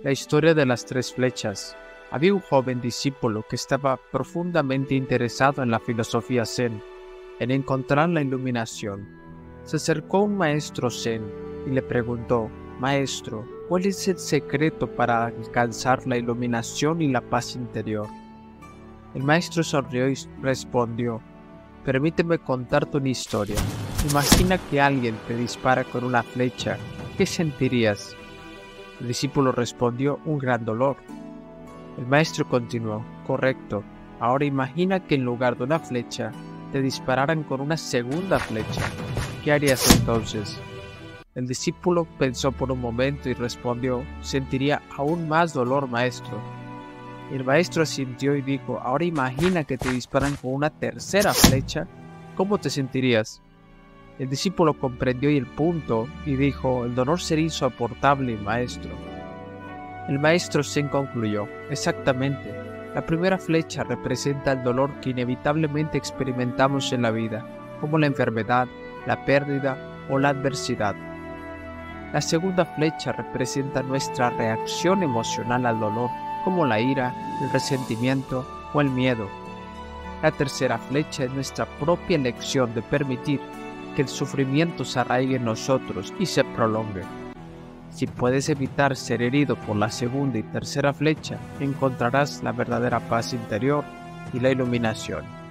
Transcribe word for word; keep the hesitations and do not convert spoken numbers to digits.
La historia de las tres flechas. Había un joven discípulo que estaba profundamente interesado en la filosofía zen, en encontrar la iluminación. Se acercó a un maestro zen y le preguntó: «Maestro, ¿cuál es el secreto para alcanzar la iluminación y la paz interior?». El maestro sonrió y respondió: «Permíteme contarte una historia. Imagina que alguien te dispara con una flecha. ¿Qué sentirías?». El discípulo respondió: «Un gran dolor». El maestro continuó: «Correcto. Ahora imagina que en lugar de una flecha, te dispararan con una segunda flecha. ¿Qué harías entonces?». El discípulo pensó por un momento y respondió: «Sentiría aún más dolor, maestro». El maestro asintió y dijo: «Ahora imagina que te disparan con una tercera flecha. ¿Cómo te sentirías?». El discípulo comprendió el punto y dijo: «El dolor sería insoportable, maestro». El maestro Zen concluyó: «Exactamente. La primera flecha representa el dolor que inevitablemente experimentamos en la vida, como la enfermedad, la pérdida o la adversidad. La segunda flecha representa nuestra reacción emocional al dolor, como la ira, el resentimiento o el miedo. La tercera flecha es nuestra propia elección de permitir que el sufrimiento se arraigue en nosotros y se prolongue. Si puedes evitar ser herido por la segunda y tercera flecha, encontrarás la verdadera paz interior y la iluminación».